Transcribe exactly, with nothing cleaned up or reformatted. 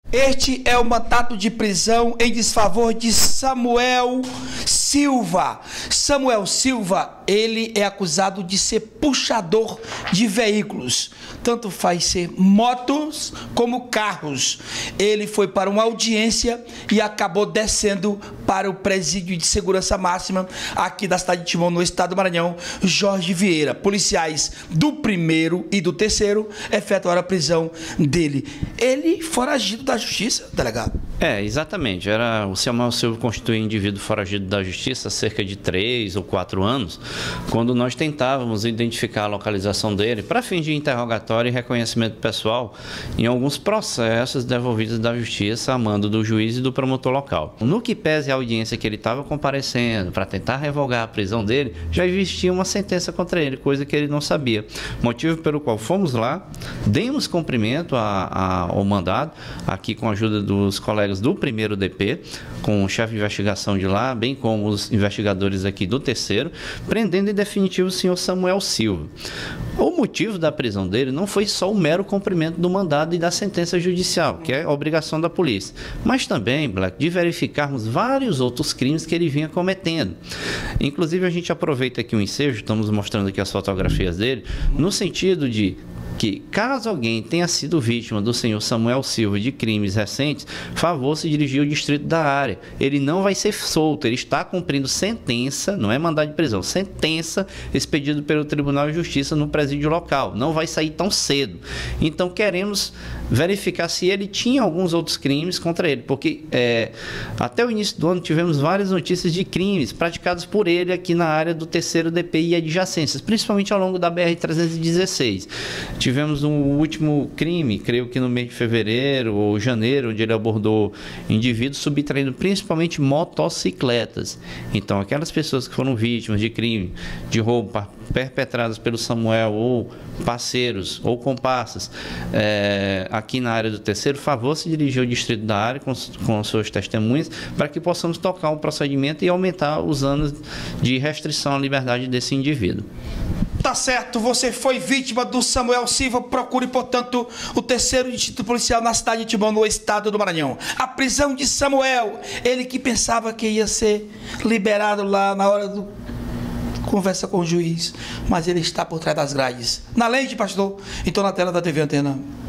Este é o mandato de prisão em desfavor de Samuel Silva. Samuel Silva, ele é acusado de ser puxador de veículos, tanto faz ser motos como carros. Ele foi para uma audiência e acabou descendo para o presídio de segurança máxima aqui da cidade de Timon, no estado do Maranhão. Jorge Vieira, policiais do primeiro e do terceiro efetuaram a prisão dele. Ele foragido da justiça, delegado? É, exatamente. Era, o Samuel Silva constitui indivíduo foragido da justiça há cerca de três ou quatro anos, quando nós tentávamos identificar a localização dele para fins de interrogatório e reconhecimento pessoal em alguns processos devolvidos da justiça a mando do juiz e do promotor local. No que pese a audiência que ele estava comparecendo para tentar revogar a prisão dele, já existia uma sentença contra ele, coisa que ele não sabia. Motivo pelo qual fomos lá, demos cumprimento a, a, ao mandado, aqui com a ajuda dos colegas do primeiro D P, com o chefe de investigação de lá, bem como os investigadores aqui do terceiro, prendendo em definitivo o senhor Samuel Silva. O motivo da prisão dele não foi só o mero cumprimento do mandado e da sentença judicial, que é a obrigação da polícia, mas também, Black, de verificarmos vários outros crimes que ele vinha cometendo. Inclusive, a gente aproveita aqui o ensejo, estamos mostrando aqui as fotografias dele, no sentido de que, caso alguém tenha sido vítima do senhor Samuel Silva de crimes recentes, favor se dirigir ao distrito da área. Ele não vai ser solto, ele está cumprindo sentença, não é mandado de prisão, sentença expedido pelo Tribunal de Justiça no presídio local. Não vai sair tão cedo. Então, queremos verificar se ele tinha alguns outros crimes contra ele, porque é, até o início do ano tivemos várias notícias de crimes praticados por ele aqui na área do terceiro D P e adjacências, principalmente ao longo da B R trezentos e dezesseis. Tivemos um último crime, creio que no mês de fevereiro ou janeiro, onde ele abordou indivíduos subtraindo principalmente motocicletas. Então, aquelas pessoas que foram vítimas de crime, de roubo perpetradas pelo Samuel ou parceiros ou comparsas é, aqui na área do terceiro, favor se dirigir ao distrito da área com, com suas testemunhas para que possamos tocar o procedimento e aumentar os anos de restrição à liberdade desse indivíduo. Tá certo, você foi vítima do Samuel Silva, procure, portanto, o terceiro distrito policial na cidade de Timon, no estado do Maranhão. A prisão de Samuel, ele que pensava que ia ser liberado lá na hora do conversa com o juiz, mas ele está por trás das grades. Na lei de pastor, então na tela da T V Antena.